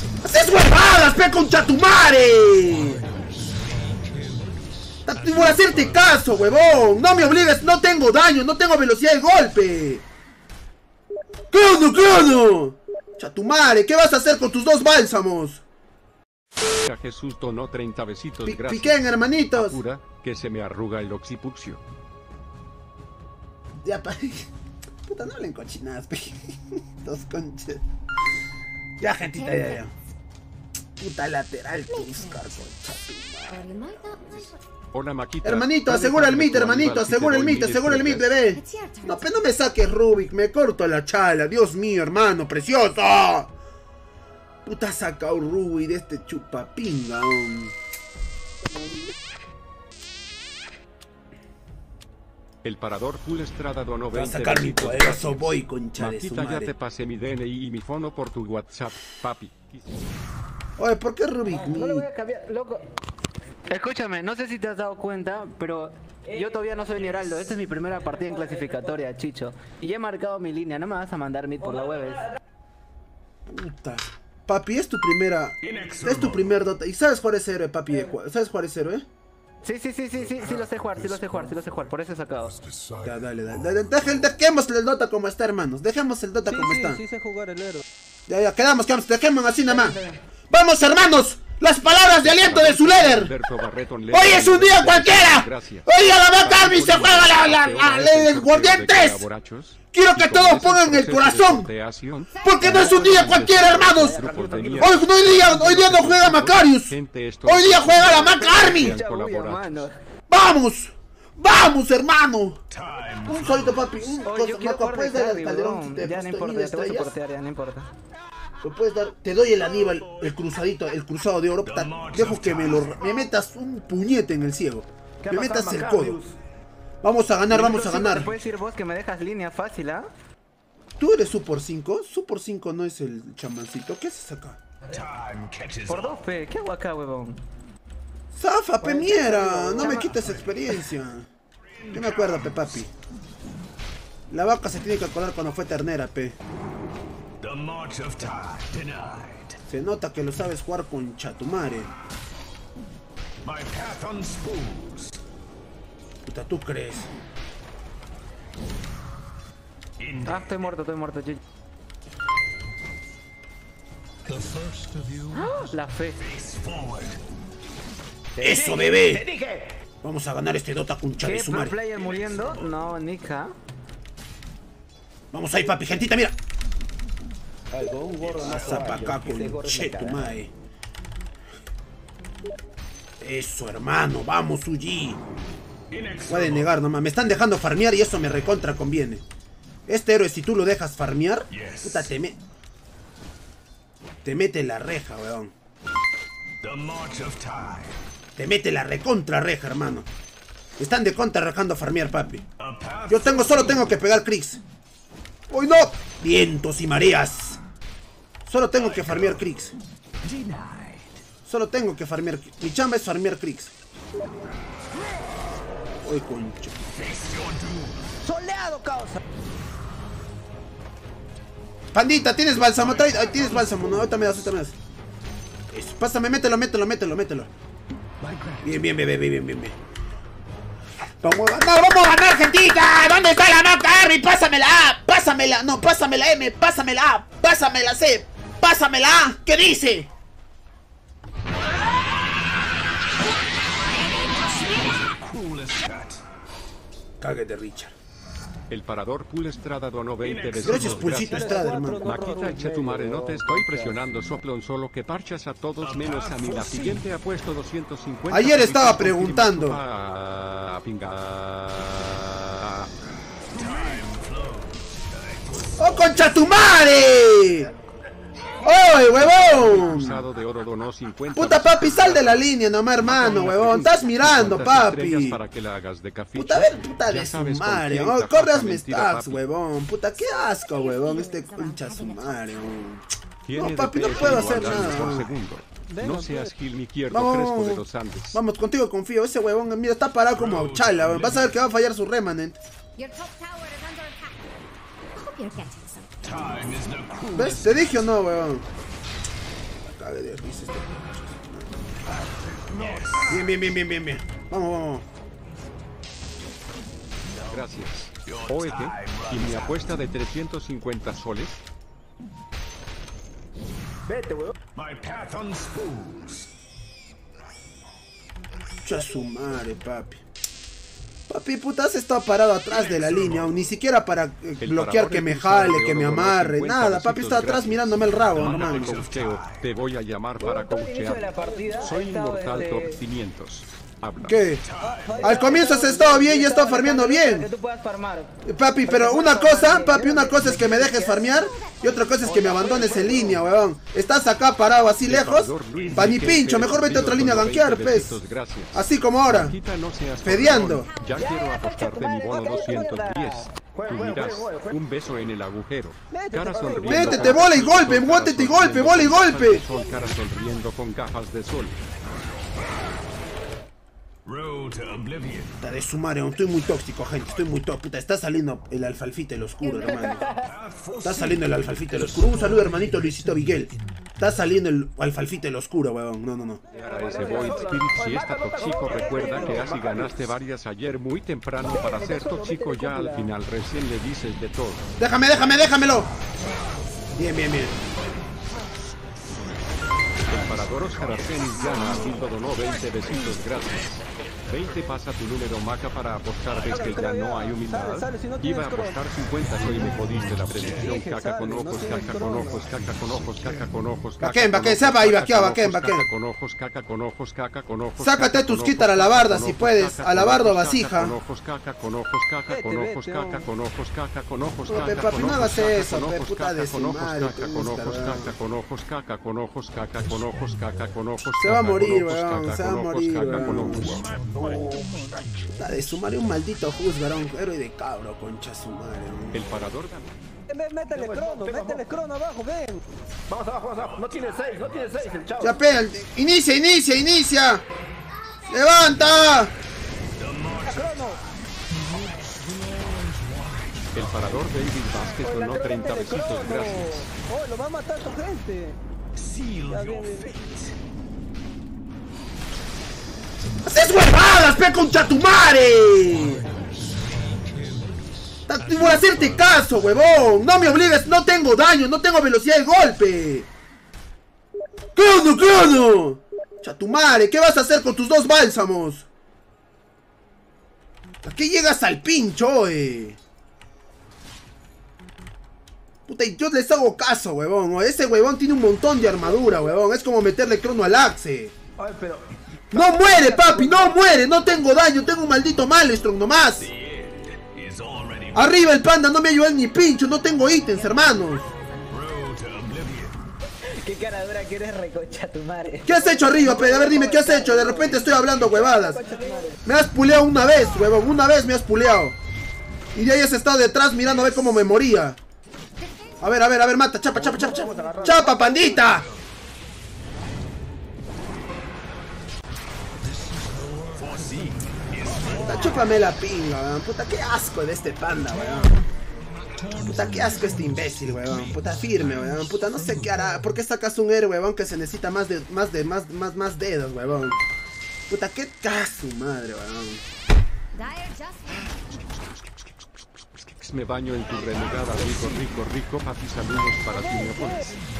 ¡Haces huevadas, pe concha tu madre! Voy a hacerte caso, huevón. No me obligues, no tengo daño, no tengo velocidad de golpe. ¿Qué onda, qué onda? Chatumare, ¿qué vas a hacer con tus 2 bálsamos? Jesús donó 30 besitos, gracias. Piquen, hermanitos. Apura, que se me arruga el occipucio. Ya, puta, no le encochinas, pe. 2 conchas. Ya, gentita, ya. Puta lateral, buscar, concha tu madre. Hola, Maquita. Hermanito, asegura el mit, hermanito, asegura el mit, bebé. No, pero no me saques Rubik, me corto la chala. Dios mío, hermano, precioso. Puta, ha sacado Rubik de este chupapinga. El parador Full Estrada donó 20 Voy a sacar mi poderoso boy, concha de su Maquita, ya madre. te pasé mi DNI y mi fono por tu WhatsApp, papi. Oye, ¿por qué Rubik? No le voy a cambiar, loco. Escúchame, no sé si te has dado cuenta, pero yo todavía no soy ni Heraldo. Esta es mi primera partida en clasificatoria, Chicho. Y ya he marcado mi línea, no me vas a mandar mid por la web. Puta. Papi, es tu primera... Es tu primer dota. ¿Y sabes jugar ese héroe, papi? ¿Sabes jugar ese héroe? Sí, lo sé jugar, por eso he sacado. Ya, dale. Dejemos el Dota como está, hermanos. Dejemos el Dota como está. Sí sé jugar el héroe. Ya, quedamos, dejemos así nada más. ¡Vamos, hermanos! Las palabras de aliento de su líder. ¡Hoy es un día cualquiera! ¡Hoy a la vaca Army se juega la del Guardián 3! Quiero que todos pongan el corazón, porque no es un día cualquiera, hermanos. Hoy día no juega Macarius. Hoy día juega la Maca Army. ¡Vamos, hermano! Un solito, papi. ¿Puedes dar al calderón? Ya no importa, te voy a soportear, ya no importa. Puedes dar, te doy el Aníbal, el cruzadito, el cruzado de oro. Dejo que me metas un puñete en el ciego. Me metas el codo. Vamos a ganar, ¿Puedes decir vos que me dejas línea fácil, ah? ¿Tú eres Super 5? Super 5 no es el chamancito. ¿Qué haces acá? Por 2, pe. ¿Qué hago acá, huevón? ¡Zafa, pe miera! No me quites experiencia. Yo me acuerdo, pe papi. La vaca se tiene que acordar cuando fue ternera, pe. Se nota que lo sabes jugar con chatumare. Puta, ¿tú crees? Ah, estoy muerto, GG. La fe. ¡Eso, bebé! Vamos a ganar este Dota con ¿Qué? chatumare. ¿Player muriendo? No, Nika. Vamos ahí, papi, gentita, mira. Pasa pa' acá con chetumare. Eso, hermano, vamos, Uji. Puede negar nomás, me están dejando farmear y eso me recontra conviene. Este héroe, si tú lo dejas farmear, puta, te mete la reja, weón. Te mete la recontra reja, hermano. Están de contra dejando farmear, papi. Yo solo tengo que pegar Krix. ¡Uy, no! Vientos y mareas. Solo tengo que farmear Krix. Solo tengo que farmear. Mi chamba es farmear Krix. Uy, concha. ¡Soleado, causa! Pandita, ¿tienes bálsamo? Tienes bálsamo, no, ahorita me das. Eso, pásame, mételo. Bien, bebé, bien. Vamos a ganar, gentita. ¿Dónde está la Maca Army? Pásamela A, pásamela, no, pásamela M, pásamela A, pásamela C, pásamela A. ¿Qué dice? Cáguete, Richard. El parador Full Estrada donó 20 veces. Gracias, Pulsito Estrada, hermano. Maquita, Chetumare, no te estoy presionando, soplón, solo que parchas a todos menos a mí. La siguiente ha puesto 250. Ayer estaba preguntando. ¡Oh, concha tu madre! ¡Oye, huevón! De oro donó 50. Puta, papi, sal de la línea nomás, hermano, huevón. Estás mirando, papi. Para que la hagas de puta, a ver, puta de su madre. Oh, corresme stacks, huevón. Puta, qué asco, huevón. Este concha su madre, huevón. No, papi, no puedo hacer nada. No seas Gil mi izquierdo fresco de los Andes. Vamos, contigo confío. Ese huevón, mira, está parado como Auchala, huevón. Vas a ver que va a fallar su remanent. ¿Ves? Te dije o no, weón. cague de risa este. Bien. Vamos. Gracias. Oete, ¿y mi apuesta de 350 soles? Vete, weón. Chucha su madre, papi. Papi, puta, has estado parado atrás de la línea, aún ni siquiera para bloquear que me jale, que me amarre, nada. Papi está atrás mirándome el rabo, hermano. Te voy a llamar para coachear. Soy inmortal top 500. Habla. ¿Qué? Al comienzo has estado bien y he estado farmeando bien. Que tú puedas farmar. Papi, pero una cosa es que me dejes farmear y otra cosa es que me abandones en línea, weón. Estás acá parado así lejos, pa' ni pincho, mejor vete a otra línea a gankear, pez. Así como ahora, fedeando. Ya quiero apostarte mi bono 210. Tú dirás, un beso en el agujero. Cara sonriendo. Métete, bola y golpe, muétete y golpe, bola y golpe. Cara sonriendo con gafas de sol. Puta de su madre, estoy muy tóxico, gente, estoy muy tóxico. Puta, está saliendo el alfalfite el oscuro, hermano. Está saliendo el alfalfite el oscuro. Un saludo, hermanito Luisito Miguel. Está saliendo el alfalfite el oscuro, weón. No. Ese Void Spirit, si está tóxico, recuerda que así ganaste varias ayer muy temprano para ser tóxico. Ya al final recién le dices de todo. Déjamelo. Bien. El parador Oscar Argenis llama a Tildo donó 20 besitos, gracias. 20 pasa tu número maca para apostar, ves que ya no hay humildad. Iba a apostar 50, soy me jodiste la predicción. Caca con ojos, caca con ojos, caca con ojos, caca con ojos. Baquén, se va ahí, baquén. Caca con ojos, caca con ojos, caca con ojos. Sácate tus quitas a la barda si puedes, a la barda o vasija. Con ojos, caca con ojos, caca con ojos, caca con ojos, caca con ojos, caca papi, no hagas eso, puta de con su ojos, madre. caca con ojos, caca con ojos, caca con ojos, caca con ojos, caca con ojos. Se va a morir, weón, se va a morir, caca con ojos. Puta de su madre, un maldito juzgarón, héroe de cabro, concha su madre. El parador ganó. Métele crono abajo, ven. Vamos abajo. No tiene 6, el chavo. Ya pega, inicia. ¡Levanta! El parador David Vázquez donó 30 besitos, gracias. Oh, lo va a matar tu gente. ¡Haces huevadas, pe concha tu madre! Voy a hacerte caso, huevón. No me obligues, no tengo daño, no tengo velocidad de golpe. ¡Crono! Chatumare, ¿qué vas a hacer con tus 2 bálsamos? ¿A qué llegas al pincho, Puta, y yo les hago caso, huevón. Ese huevón tiene un montón de armadura, huevón. Es como meterle crono al Axe. Ay, pero... ¡No muere, papi! ¡No muere! ¡No tengo daño! ¡Tengo un maldito Maelstrom nomás! ¡Arriba el panda! ¡No me ayuda ni pincho! ¡No tengo ítems, hermanos! ¿Qué cara dura que eres, recocha tu madre? ¿Qué has hecho arriba, pe? A ver, dime, ¿qué has hecho? De repente estoy hablando huevadas. Me has puleado una vez, huevón. Una vez me has puleado. Y de ahí has estado detrás mirando a ver cómo me moría. A ver, mata. Chapa. ¡Chapa, pandita! Puta, chúpame la pinga, weón. Puta, qué asco de este panda, weón. Puta, qué asco este imbécil, weón. Puta, firme, weón. Puta, no sé qué hará. ¿Por qué sacas un héroe, weón, que se necesita más dedos, weón? Puta, qué caso, madre, weón. Me baño en tu renegada, rico, papi, saludos para ti, mi amor.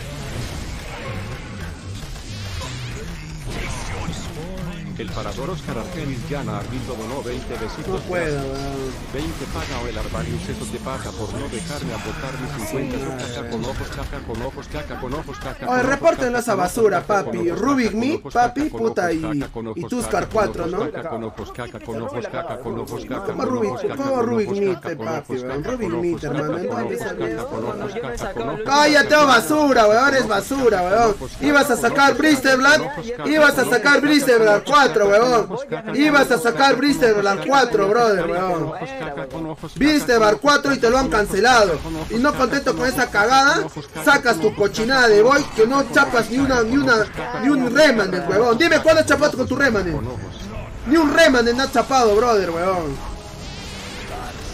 El parador Oscar Argenis llana a Arbildo donó 20 besitos. No puedo, weón. 20 paga o el Arbarius, eso te paga por no dejarme aportar mis 50. Caca con ojos, caca con ojos, caca con ojos, caca. Oye, repórtenlo a esa basura, papi. Rubik Me, papi, puta, y Tuscar 4, ¿no? Caca con ojos, caca con ojos, caca con ojos, caca Por favor, Rubik Me, papi, weón. Rubik Me, hermano. Cállate, basura, weón. Eres basura, weón. Ibas a sacar Blisterblad 4, weón. Ibas a sacar Blisterblad 4, brother, weón. Blisterblad 4 y te lo han cancelado. Y no contento con esa cagada, sacas tu cochinada de boy que no chapas ni un remanent, weón. Dime cuándo has chapado con tu remanent. Ni un remanent has chapado, brother, weón.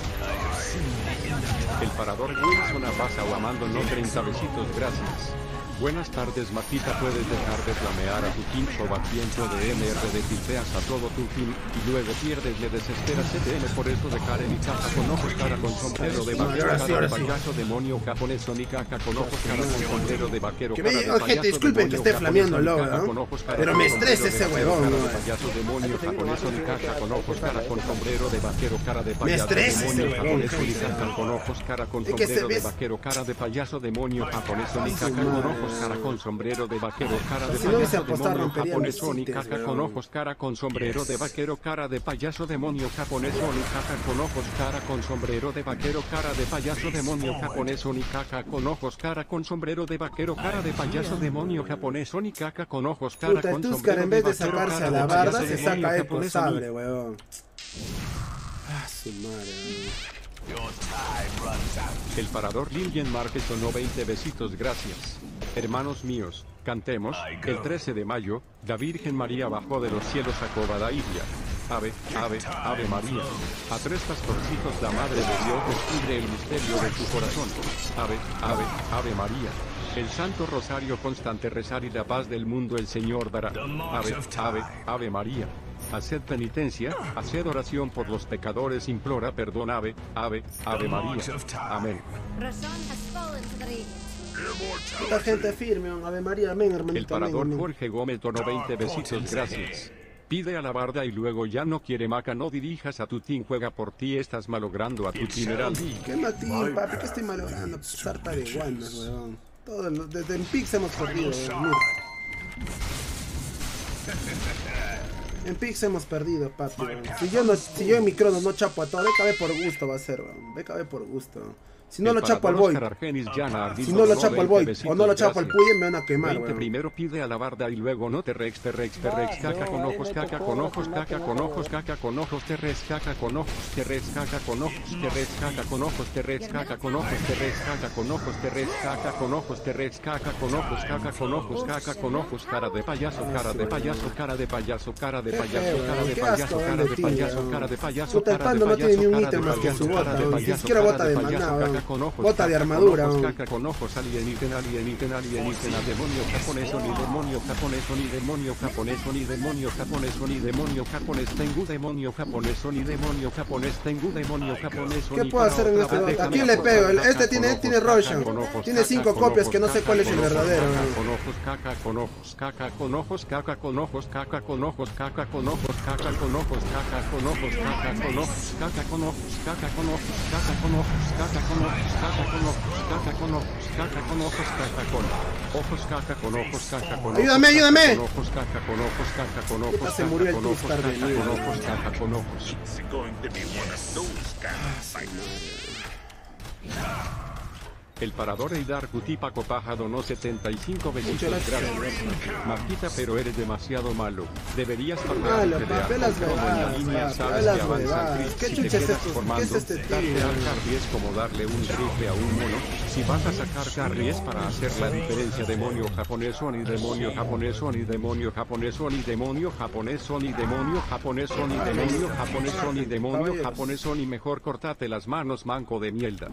El parador Wilson Abasa o Amando no 30 besitos, gracias. Buenas tardes, Maquita. Puedes dejar de flamear a tu team sobatiento de MR, de tilteas a todo tu team y luego pierdes, le desesperas CTM por eso de cara en mi caja con ojos, cara con sombrero de vaquero, cara de payaso, demonio japonés, ni caca con ojos, cara con sombrero de vaquero, cara de payaso, gente, disculpen que esté flameando logo, ¿no? Pero me estresa ese huevón, cara de payaso, demonio japonés, ni caca con ojos, cara con sombrero de vaquero, cara de payaso, demonio japonés, ni caca con ojos, cara con sombrero de vaquero, cara de payaso, demonio japonés, ni caca con ojos, cara con sombrero de vaquero, cara de payaso, demonio japonés, ni caca con ojos, cara con sombrero de vaquero, cara de payaso, demonio japonés, ni caca con ojos, cara con sombrero de vaquero, cara de payaso, demonio japonés, ni caca con ojos, cara con sombrero de vaquero, cara de payaso, demonio japonés, ni caca con ojos, cara con sombrero en vez de sacarse a la barda se saca Eco Sable, weón. Ah, su madre, El parador Lillian Márquez donó 20 besitos, gracias. Hermanos míos, cantemos, el 13 de mayo, la Virgen María bajó de los cielos a Cobadairia. Ave, ave, ave María. A 3 pastorcitos la Madre de Dios descubre el misterio de tu corazón. Ave, ave, ave María. El Santo Rosario constante rezar y la paz del mundo el Señor dará. Ave, ave, ave María. Haced penitencia, haced oración por los pecadores, implora perdón, ave, ave, ave María. Amén. Esta gente firme, Ave María, amén, hermanito. El parador amén. Jorge Gómez donó 20 besitos, gracias. Pide a la barda y luego ya no quiere maca, no dirijas a tu team, juega por ti, estás malogrando a tu tineral. ¿Qué matín, papi? ¿Qué estoy malogrando? Sarta de guanas, weón. Desde el Pix hemos perdido, weón. En Pix hemos perdido, papi, weón. Si yo en mi crono no chapo a todo, ve cabe por gusto va a ser, weón. Ve cabe por gusto. Si no lo chapo al Void, si no lo chapo al Void o no lo chapo al Puye, me van a quemar, weón. Primero pide a la barda y luego no te rex, caca con ojos, caca con ojos, caca con ojos, caca con ojos, te res, caca con ojos, te res, caca con ojos, te res, caca con ojos, te res, caca con ojos, te res, caca con ojos, te res, caca con ojos, te res, caca con ojos, caca con ojos, caca con ojos, cara de payaso, cara de payaso, cara de payaso, cara de payaso, cara de payaso, cara de payaso, cara de payaso, puta, el pando no tiene ni un ítem más que su bota, ni siquiera bota de maná, weón. Bota de armadura, caca con ojos, alienígena, demonio japonés, ni demonio japonés, ni demonio japonés, ni demonio japonés, ni demonio japonés, tengo demonio japonés, ni demonio japonés, tengo demonio japonés. ¿Qué puedo hacer en este bot? ¿A quién le pego? Este tiene Roshan, tiene 5 copias que no sé cuál es el verdadero. Con ojos, caca con ojos, caca con ojos, caca con ojos, caca con ojos, caca con ojos, caca con ojos, caca con ojos, caca con ojos, caca con ojos, caca con ojos, caca con ojos, caca con ojos, caca con ojos, caca con ojos, caca con ojos, caca con ojos, caca con ojos, caca con ojos. Ayúdame. Ojos, caca con ojos, caca con ojos. Se murió el Tuscar de con ojos, caca con ojos. El parador Eidar Cutipa Copaja donó 75 besitos, gracias. Marquita, pero eres demasiado malo. Deberías pagar malo, papel las huevadas, sabes que avanza. ¿Qué si chucha te es quedas esto? formando, ¿Qué es este tío? darte al carry es como darle un rifle a un mono. Si vas a sacar carry es para hacer la diferencia. Demonio japonés, ni demonio japonés, ni demonio japonés, ni demonio japonés, ni demonio japonés, ni demonio japonés, ni demonio japonés, ni mejor cortate las manos, manco de mierda.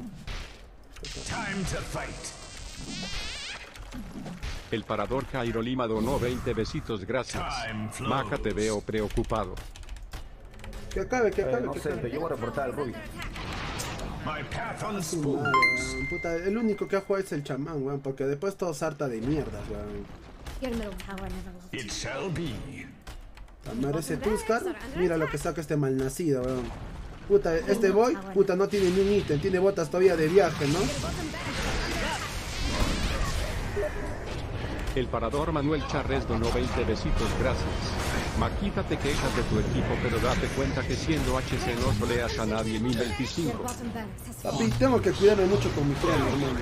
El parador Jairo Lima donó 20 besitos, gracias. Maca, te veo preocupado. Que acabe. No sé, te llevo a reportar al Ruby. Puta, el único que ha jugado es el chamán, weón, porque después todo sarta de mierda, weón. Ese Tuscar, mira lo que saca este malnacido, weón. Puta, este boy, puta, no tiene ni un ítem, tiene botas todavía de viaje, ¿no? El parador Manuel Charres donó 20 besitos, gracias. Maquita, te quejas de tu equipo, pero date cuenta que siendo HC no soleas a nadie 1025. Papi, tengo que cuidarme mucho con mi crono, hermano.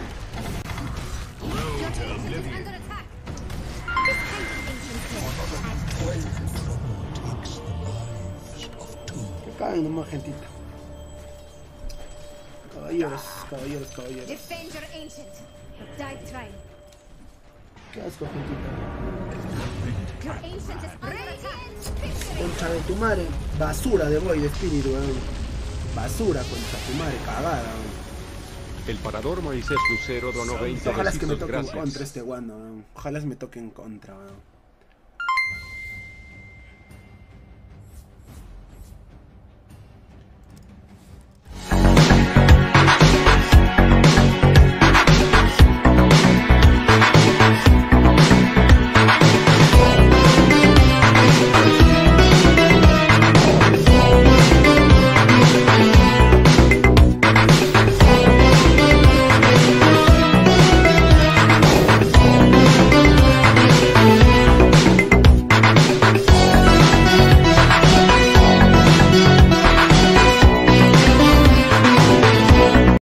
Que caen nomás, gentita. Caballeros. Qué asco, gentita. Concha de tu madre, basura de boy de espíritu, weón. Basura, concha de tu madre, cagada, weón. El parador Moisés Lucero donó 20 Ojalá es que me besitos, toque en gracias. contra este guano, weón. Ojalá es me toque en contra, weón.